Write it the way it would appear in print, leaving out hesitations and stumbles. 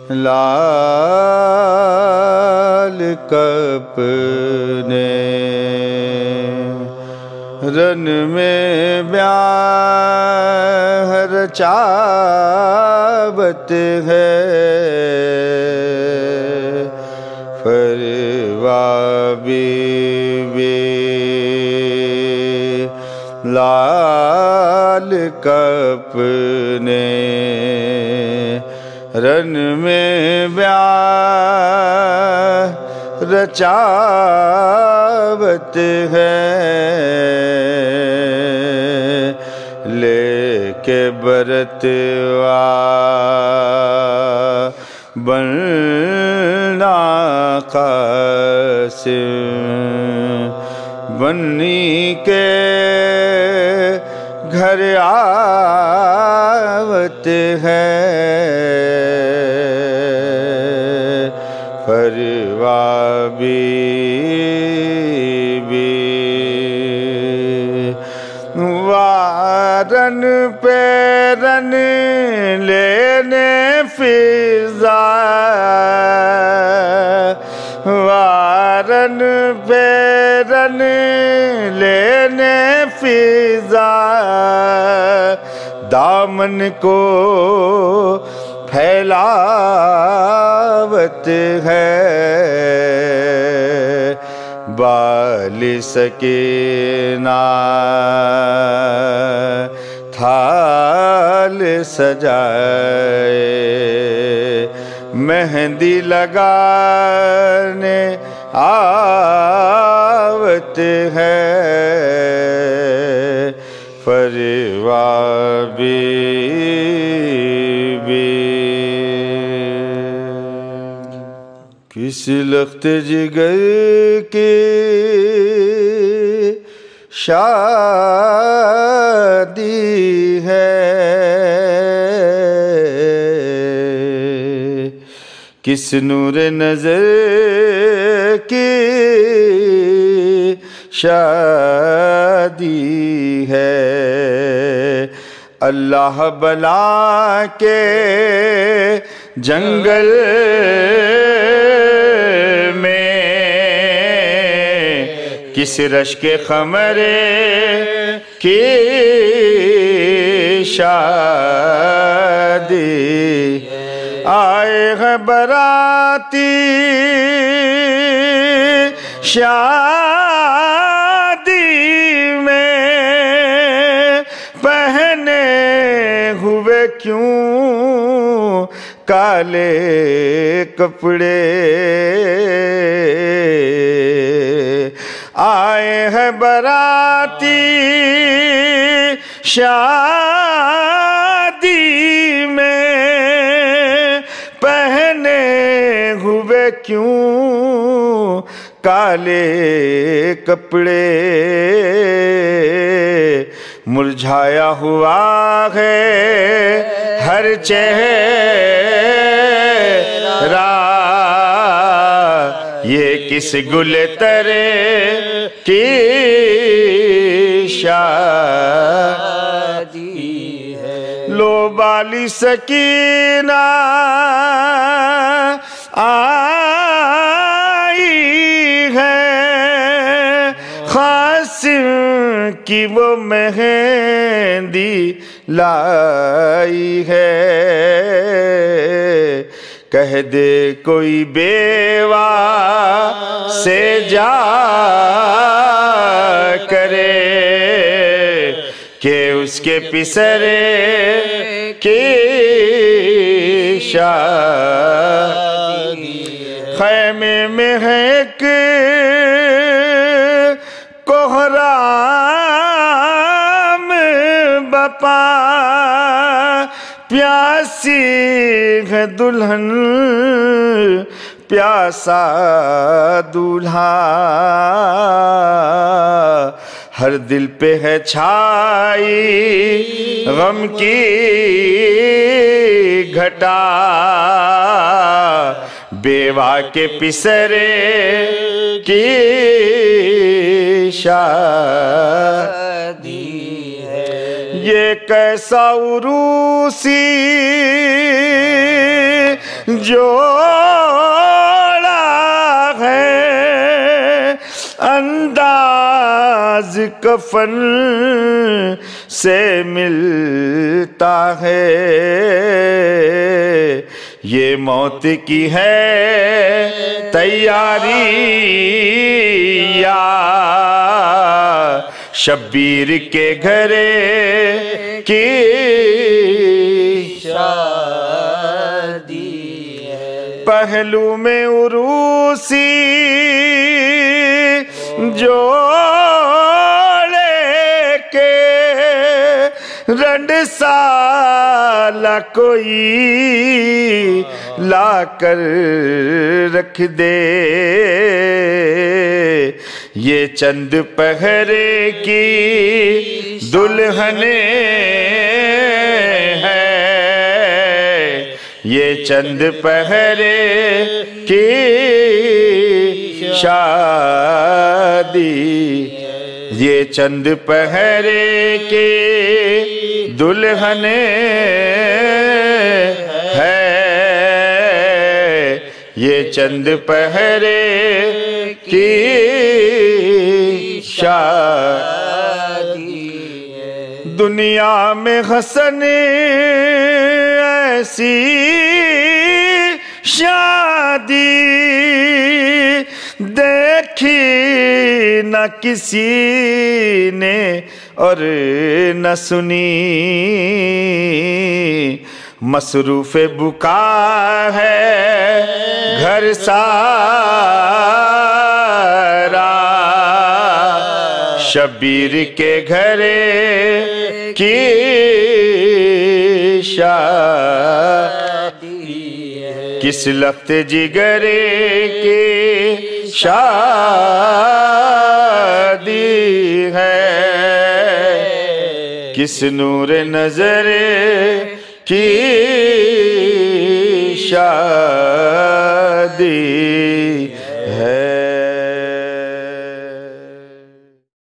लाल कपने run में ब्याह रचावत है फरवा बीवी लाल कपने रन में ब्याह रचावत है लेके बरतवा बनना कासिम बन्नी के घर आवत है फरवा बीवी वारन पे रन लेने फिजा वारन पे रन लेने फिजा दामन को फैलावत है बाल सकीना थाल सजाए मेहंदी लगाने आवत है फरवा बीवी किस लख्त जिगर के शादी है किस नूर नजर की शादी है अल्लाह बला के जंगल में किस रश के खमरे की शादी आए हैं बराती शादी में पहने हुए क्यों काले कपड़े आए हैं बराती शादी में पहने हुए क्यों काले कपड़े मुरझाया हुआ है हर चेहरा ये किस गुल तरे की शादी है लो बाली सकीना आई है खासिम की वो मेहंदी लाई है कह दे कोई बेवा से जा करे के उसके पिसरे की शादी खैमे में है कि कोहराम बपा प्यासी है दुल्हन प्यासा दूल्हा हर दिल पे है छाई गम की घटा बेवा के पिसरे की शादी है ये कैसा उरूसी जोड़ा है, अंदाज कफन से मिलता है। ये मौत की है तैयारी या शब्बीर के घरे की शादी है। पहलू में उरूसी जोड़े के रंडसाला कोई लाकर रख दे। ये चंद पहरे की दुल्हने हैं, ये चंद पहरे की शादी। ये चंद पहरे के दुल्हने हैं, ये चंद पहरे की शादी। दुनिया में हसन ऐसी शादी देखी न किसी ने और न सुनी। मसरूफ बुका है घर सारा, शब्बीर के घरे की शादी है। किस लफ्त जिगरे के शादी है, किस नूर नजरे की शादी